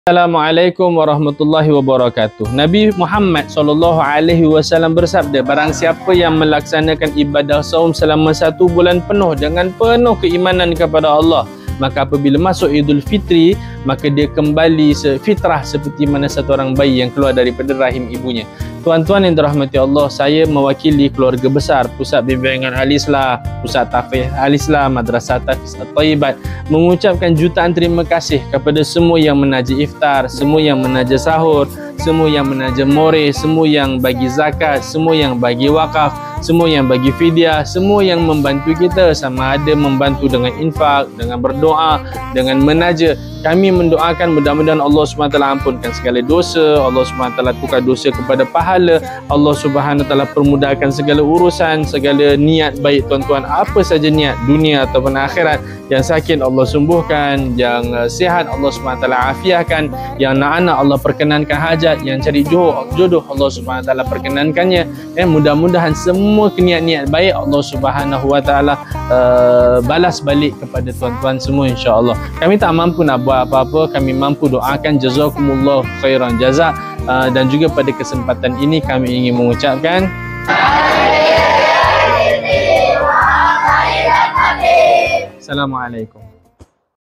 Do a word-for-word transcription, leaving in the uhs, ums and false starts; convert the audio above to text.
Assalamualaikum warahmatullahi wabarakatuh. Nabi Muhammad sallallahu alaihi wasallam bersabda, barang siapa yang melaksanakan ibadah saum selama satu bulan penuh dengan penuh keimanan kepada Allah, maka apabila masuk Idul Fitri, maka dia kembali fitrah seperti mana satu orang bayi yang keluar daripada rahim ibunya. Tuan-tuan yang dirahmati Allah, saya mewakili keluarga besar Pusat Bimbingan Al-Islah, Pusat Tahfiz Al-Islah, Madrasah Tahfiz At-Thayyibat, mengucapkan jutaan terima kasih kepada semua yang menaja iftar, semua yang menaja sahur, semua yang menaja more, semua yang bagi zakat, semua yang bagi wakaf, semua yang bagi fidyah, semua yang membantu kita, sama ada membantu dengan infak, dengan berdoa, dengan menaja. Kami mendoakan mudah-mudahan Allah subhanahu wa taala ampunkan segala dosa, Allah subhanahu wa taala tukar dosa kepada pahala, Allah subhanahu wa taala permudahkan segala urusan, segala niat baik tuan-tuan, apa saja niat dunia ataupun akhirat. Yang sakit Allah sembuhkan, yang sihat Allah subhanahu wa taala afiahkan, yang anak-anak Allah perkenankan hajat, yang cari jodoh, jodoh Allah subhanahu wa taala perkenankannya. Eh, mudah-mudahan semua niat-niat baik Allah subhanahu wa taala uh, balas balik kepada tuan-tuan semua, insya-Allah. Kami tak mampu nak buat apa-apa, kami mampu doakan jazakumullah khairan jazak. Uh, dan juga pada kesempatan ini kami ingin mengucapkan Assalamualaikum.